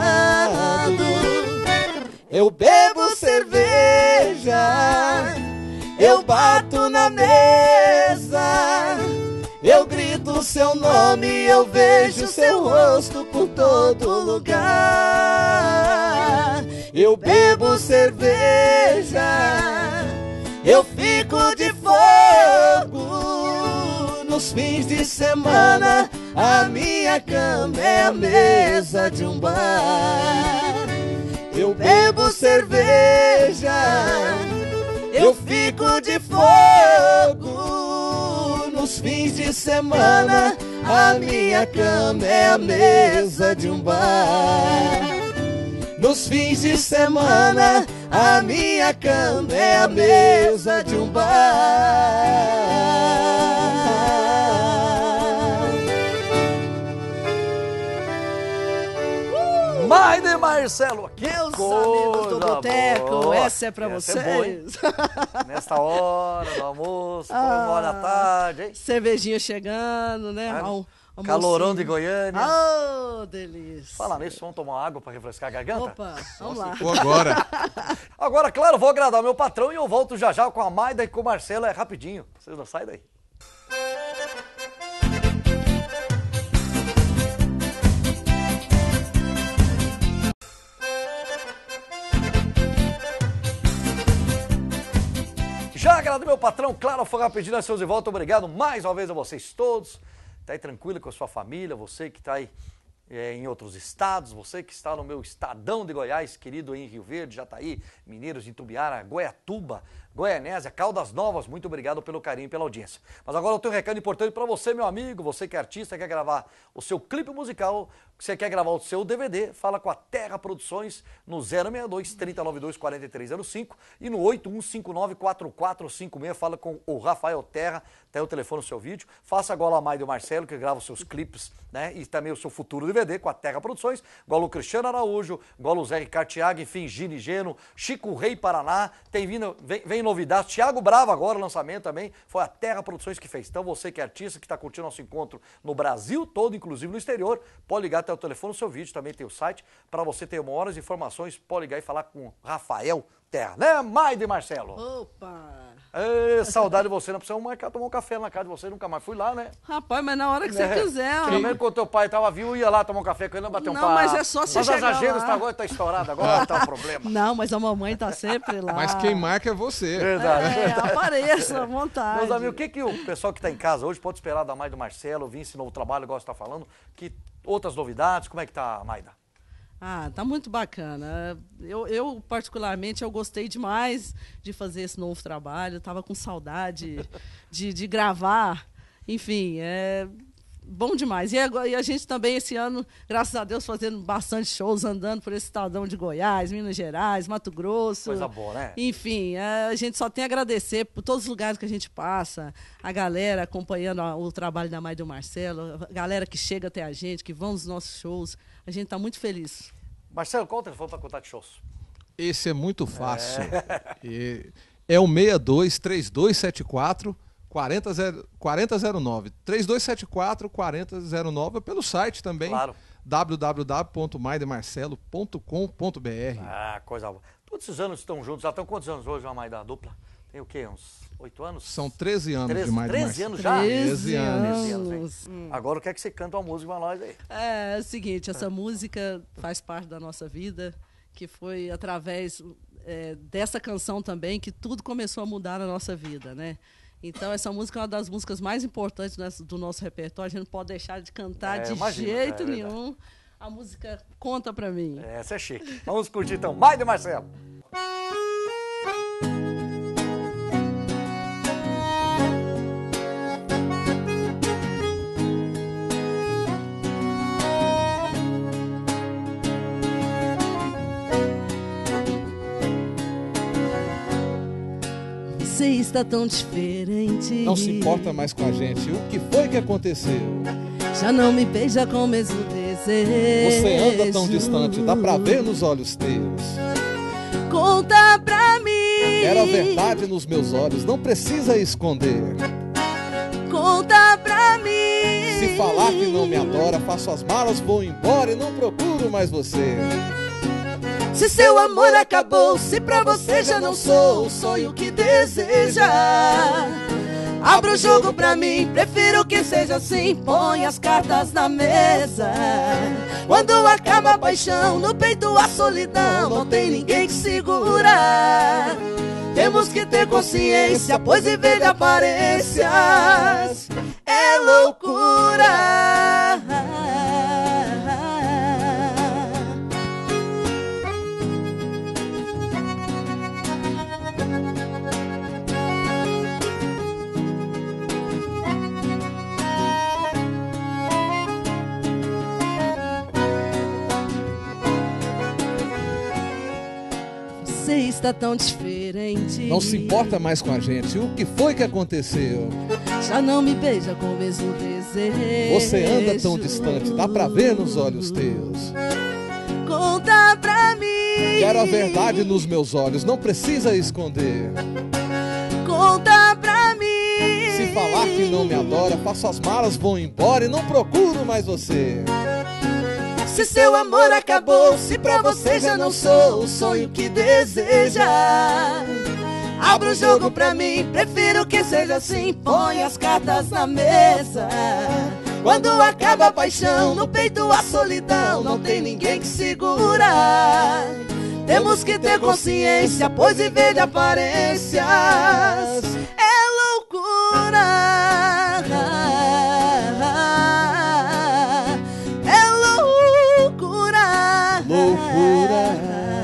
Eu bebo cerveja, eu bato na mesa, eu grito seu nome, eu vejo seu rosto por todo lugar. Eu bebo cerveja, eu fico de fogo. Nos fins de semana, a minha cama é a mesa de um bar. Eu bebo cerveja, eu fico de fogo. Nos fins de semana, a minha cama é a mesa de um bar. Nos fins de semana, a minha cama é a mesa de um bar. Maida e Marcelo aqui. Meus amigos do boteco, essa é pra essa vocês. É boa, nesta hora do almoço, Ah, uma hora da tarde, hein? Cervejinha chegando, né? Ah, Al- Calorão almocinho. de Goiânia. Oh, delícia. Fala nisso, vamos tomar água para refrescar a garganta? Opa, vamos lá. Ou agora. Agora, claro, vou agradar o meu patrão e eu volto já já com a Maida e com o Marcelo, é rapidinho. Vocês não saem daí. Já agradei meu patrão, claro, foi rapidinho, nós estamos de volta. Obrigado mais uma vez a vocês todos. Tá aí tranquilo com a sua família, você que está aí é, em outros estados, você que está no meu estadão de Goiás, querido em Rio Verde, Jataí, Mineiros, Itumbiara, Goiatuba, Goianésia, Caldas Novas, muito obrigado pelo carinho e pela audiência. Mas agora eu tenho um recado importante para você, meu amigo, você que é artista, quer gravar o seu clipe musical, você quer gravar o seu D V D, fala com a Terra Produções no zero seis dois, três nove dois, quatro três zero cinco e no oito um cinco nove, quatro quatro cinco seis, fala com o Rafael Terra, tem o telefone no seu vídeo, faça igual a Maida e o Marcelo, que grava os seus clipes, né, e também o seu futuro D V D com a Terra Produções, igual o Cristiano Araújo, igual o Zé Ricardo Thiago, enfim, Gini Geno, Chico Rei Paraná, tem vindo, vem, vem novidades, Thiago Bravo agora, lançamento também, foi a Terra Produções que fez. Então você que é artista, que está curtindo nosso encontro no Brasil todo, inclusive no exterior, pode ligar até o telefone no seu vídeo, também tem o site, para você ter maiores informações, pode ligar e falar com Rafael Terra, né, Maida e Marcelo? Opa! Ê, saudade de você, não precisa marcar, tomar um café na casa de você, nunca mais fui lá, né? Rapaz, mas na hora que É. você quiser, ó. Pelo menos quando teu pai estava vivo, eu ia lá tomar um café com ele, bater um Não, papo. mas é só você Mas as chegar agendas lá. tá agora, tá estourada agora, tá um problema. Não, mas a mamãe tá sempre lá. Mas quem marca é você. Verdade. É, apareça à vontade. Meus amigos, o que, que o pessoal que está em casa hoje pode esperar da Maida e do Marcelo, vir esse novo trabalho, igual você está falando? Que outras novidades? Como é que tá, Maida? Ah, tá muito bacana. Eu, eu, particularmente, eu gostei demais de fazer esse novo trabalho. Tava com saudade de, de gravar. Enfim, é bom demais. E a, e a gente também, esse ano, graças a Deus, fazendo bastante shows, andando por esse estadão de Goiás, Minas Gerais, Mato Grosso. Coisa boa, né? Enfim, é, a gente só tem a agradecer por todos os lugares que a gente passa, a galera acompanhando a- o trabalho da Maida e do Marcelo, a galera que chega até a gente, que vão nos nossos shows. A gente está muito feliz. Marcelo, qual o telefone para contar de shows? Esse é muito fácil. E é o seis dois, três dois sete quatro, quatro zero zero nove. três dois sete quatro, quatro zero nove, pelo site também. Claro. w w w ponto maidemarcelo ponto com ponto b r. Ah, coisa boa. Todos esses anos estão juntos. Já estão quantos anos hoje, a Maida, da dupla? Tem o quê? Uns oito anos? São treze anos treze, de Maide treze Marcelo. anos já? treze anos. treze anos, hein? Hum. Agora eu quero que você canta uma música pra nós aí. É, é o seguinte, essa música faz parte da nossa vida, que foi através é, dessa canção também que tudo começou a mudar na nossa vida, né? Então, essa música é uma das músicas mais importantes nessa- do nosso repertório. A gente não pode deixar de cantar É, de imagino, jeito é verdade. nenhum. A música conta pra mim. Essa é chique. Vamos curtir então. Maida e Marcelo. Você está tão diferente. Não se importa mais com a gente. O que foi que aconteceu? Já não me beija com o mesmo desejo. Você anda tão distante, dá pra ver nos olhos teus. Conta pra mim. Era a verdade nos meus olhos, não precisa esconder. Conta pra mim. Se falar que não me adora, faço as malas, vou embora e não procuro mais você. Se seu amor acabou, se pra você já não sou o sonho que deseja, abra o jogo pra mim, prefiro que seja assim. Põe as cartas na mesa. Quando acaba a paixão, no peito a solidão, não tem ninguém que segura. Temos que ter consciência, pois viver de aparências é loucura. Você está tão diferente. Não se importa mais com a gente. O que foi que aconteceu? Já não me beija com o mesmo desejo. Você anda tão distante, dá pra ver nos olhos teus. Conta pra mim. Quero a verdade nos meus olhos, não precisa esconder. Conta pra mim. Se falar que não me adora, faço as malas, vou embora e não procuro mais você. Se seu amor acabou, se pra você já não sou o sonho que deseja, abra o jogo pra mim, prefiro que seja assim. Põe as cartas na mesa. Quando acaba a paixão, no peito a solidão, não tem ninguém que segura. Temos que ter consciência, pois viver de aparências é loucura. É loucura. Loucura.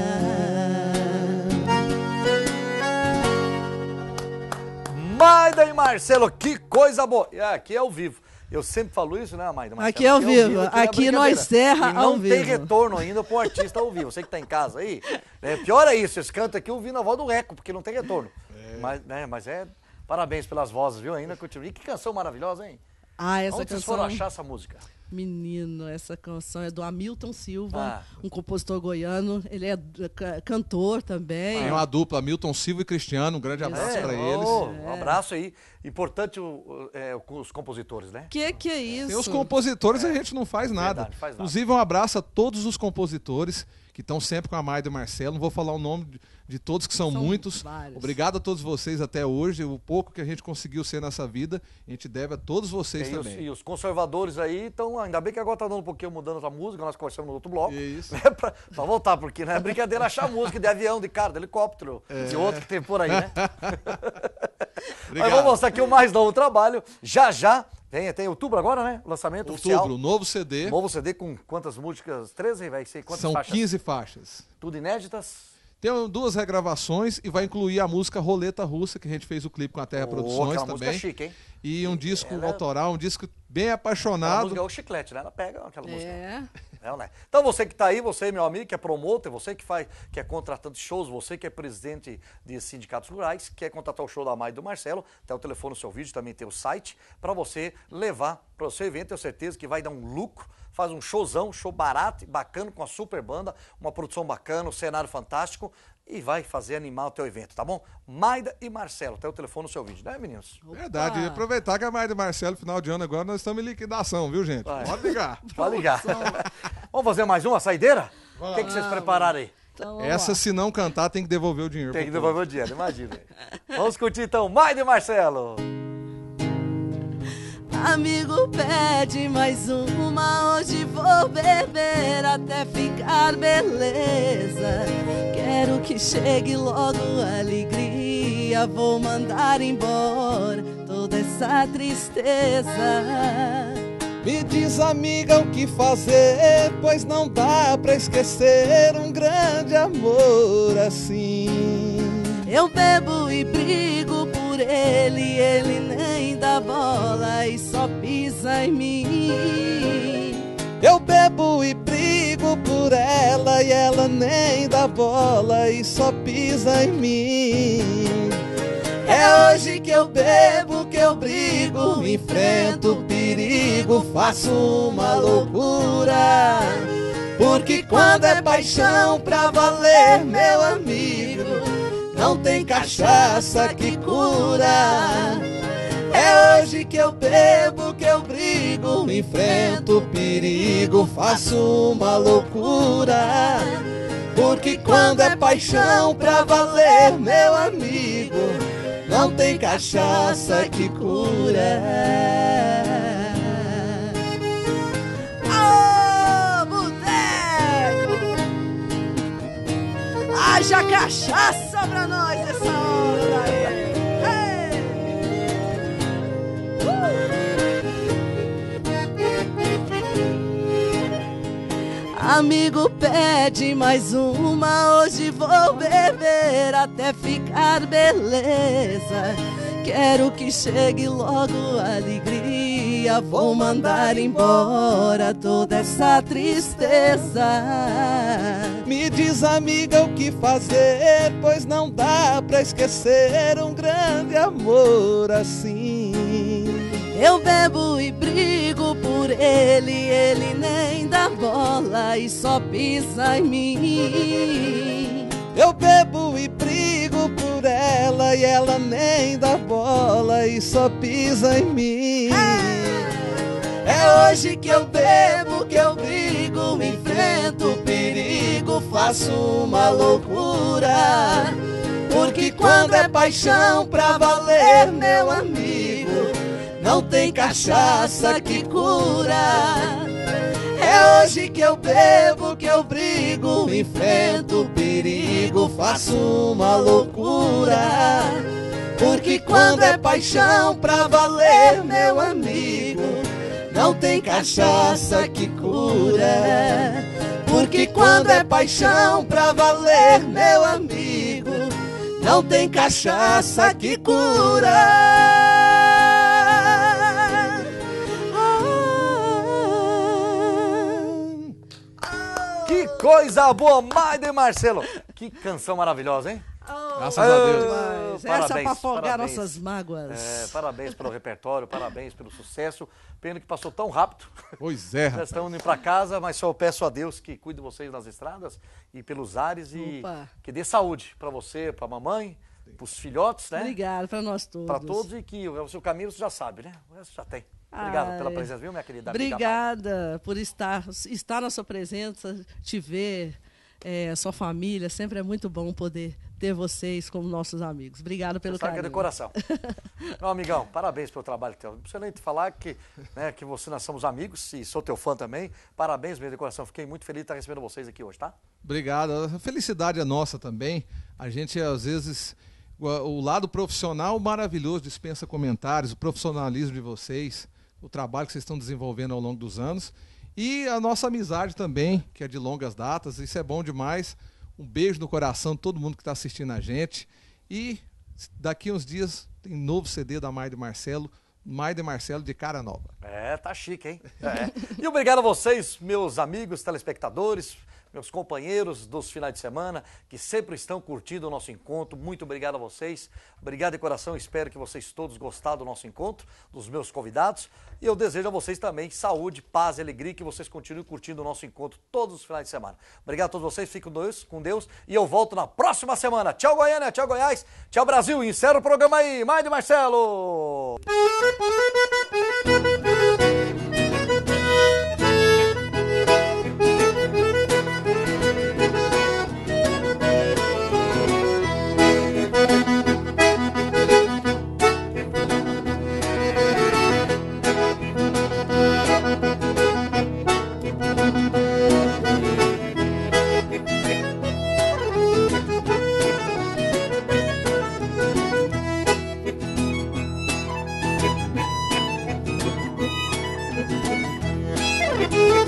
Maida e Marcelo, que coisa boa. E aqui é ao vivo. Eu sempre falo isso, né, Maida? Marcelo? Aqui é ao vivo. não é Aqui nós brincadeira. serra E não ao tem vivo. retorno ainda pro artista ao vivo. Você que tá em casa aí, né, pior é isso, esse canto aqui ouvindo a voz do eco, porque não tem retorno. Mas, né, mas é, parabéns pelas vozes, viu? Ainda continua. E que canção maravilhosa, hein? Ah, essa Onde vocês canção... foram achar essa música? Menino, essa canção é do Hamilton Silva, Ah. um compositor goiano. Ele é ca- cantor também. Tem uma dupla, Milton Silva e Cristiano, um grande abraço É, pra ô, eles. Um abraço aí. Importante o, o- é, os compositores, né? Que que é isso? Tem os compositores, a gente não faz nada. Verdade, faz nada. Inclusive, um abraço a todos os compositores que estão sempre com a Maida e o Marcelo. Não vou falar o nome de, de todos, que são, São muitos. vários. Obrigado a todos vocês até hoje. O pouco que a gente conseguiu ser nessa vida, a gente deve a todos vocês E os, também. e os conservadores aí, então, ainda bem que agora tá dando um pouquinho mudando a música, nós conversamos no outro bloco. Isso. Né, pra, pra voltar, porque não é brincadeira achar música de avião, de carro, de helicóptero, de outro que tem por aí, né? Mas Obrigado. vamos mostrar aqui o mais novo trabalho. Já já, tem, tem outubro agora, né? Lançamento oficial. Outubro, novo C D. Novo C D com quantas músicas? treze? Vai ser quantas São faixas? quinze faixas. Tudo inéditas? Tem duas regravações e vai incluir a música Roleta Russa, que a gente fez o clipe com a Terra Ô, Produções aquela música também. é chique, hein? E um disco Ela- autoral, um disco bem Aquela apaixonado. música é o chiclete, né? Ela pega aquela música. É. É, ou não é? Então você que está aí, você meu amigo, que é promotor, você que faz, que é contratante de shows, você que é presidente de sindicatos rurais, quer contratar o show da Maida e do Marcelo, tem o telefone no seu vídeo, também tem o site, para você levar para o seu evento, tenho certeza que vai dar um lucro, faz um showzão, show barato e bacana, com uma super banda, uma produção bacana, um cenário fantástico, e vai fazer animar o teu evento, tá bom? Maida e Marcelo, tem o telefone no seu vídeo, né, meninos? Verdade, e aproveitar que a Maida e Marcelo, final de ano agora, nós estamos em liquidação, viu, gente? Vai. Pode ligar. Pode ligar. Vamos fazer mais uma saideira? O que, que vocês prepararam aí? Então, vamos Essa, lá. se não cantar, tem que devolver o dinheiro. Tem que pro devolver o dinheiro, imagina. Vamos curtir então, Maida e Marcelo. Amigo, pede mais uma, hoje vou beber até ficar beleza. Quero que chegue logo a alegria, vou mandar embora toda essa tristeza. Me diz, amiga, o que fazer, pois não dá pra esquecer um grande amor assim. Eu bebo e brigo por ele, ele nem dá bola e só pisa em mim. Eu bebo e brigo por ela e ela nem dá bola e só pisa em mim. É hoje que eu bebo, que eu brigo, enfrento o perigo, faço uma loucura. Porque quando é paixão pra valer, meu amigo, não tem cachaça que cura. É hoje que eu bebo, que eu brigo, enfrento o perigo, faço uma loucura. Porque quando é paixão pra valer, meu amigo, não tem cachaça que cura. Ô, boteco! Haja cachaça pra nós essa hora daí! Amigo, pede mais uma, hoje vou beber até ficar beleza. Quero que chegue logo a alegria, vou mandar embora toda essa tristeza. Me diz, amiga, o que fazer, pois não dá pra esquecer um grande amor assim. Eu bebo e brigo por ele, ele nem dá bola e só pisa em mim. Eu bebo e brigo por ela e ela nem dá bola e só pisa em mim. É hoje que eu bebo, que eu brigo, enfrento o perigo, faço uma loucura. Porque quando é paixão pra valer, meu amigo, não tem cachaça que cura. É hoje que eu bebo, que eu brigo, enfrento o perigo, faço uma loucura. Porque quando é paixão pra valer, meu amigo, não tem cachaça que cura. Porque quando é paixão pra valer, meu amigo, não tem cachaça que cura. Que coisa boa, Maida e Marcelo. Que canção maravilhosa, hein? Graças a Deus. Mas essa é pra afogar parabéns. nossas mágoas. É, parabéns pelo repertório, parabéns pelo sucesso. Pena que passou tão rápido. Pois é, Já rapaz. estão indo para casa, mas só peço a Deus que cuide de vocês nas estradas e pelos ares e Opa. que dê saúde para você, para a mamãe, para os filhotes, né? Obrigada pra nós todos. Para todos e que o seu caminho você já sabe, né? O resto já tem. Obrigado Ai, pela presença, viu, minha querida amiga Maida? Obrigada por estar, estar na sua presença, te ver, é, sua família. Sempre é muito bom poder ter vocês como nossos amigos. Obrigada pelo Você sabe que é carinho. de coração. Meu amigão, parabéns pelo trabalho teu. Não precisa nem te falar que, né, que você, nós somos amigos e sou teu fã também. Parabéns mesmo de coração. Fiquei muito feliz de estar recebendo vocês aqui hoje, tá? Obrigado. A felicidade é nossa também. A gente, às vezes, o, o lado profissional maravilhoso dispensa comentários, o profissionalismo de vocês, o trabalho que vocês estão desenvolvendo ao longo dos anos e a nossa amizade também, que é de longas datas. Isso é bom demais. Um beijo no coração de todo mundo que está assistindo a gente. E daqui uns dias tem novo C D da Maida e Marcelo, Maida e Marcelo de cara nova. É, tá chique, hein? É. E obrigado a vocês, meus amigos, telespectadores, meus companheiros dos finais de semana, que sempre estão curtindo o nosso encontro. Muito obrigado a vocês. Obrigado de coração. Espero que vocês todos gostaram do nosso encontro, dos meus convidados. E eu desejo a vocês também saúde, paz e alegria, que vocês continuem curtindo o nosso encontro todos os finais de semana. Obrigado a todos vocês. Fiquem com Deus, com Deus. E eu volto na próxima semana. Tchau, Goiânia. Tchau, Goiás. Tchau, Brasil. Encerra o programa aí. Mais de Marcelo. Thank you.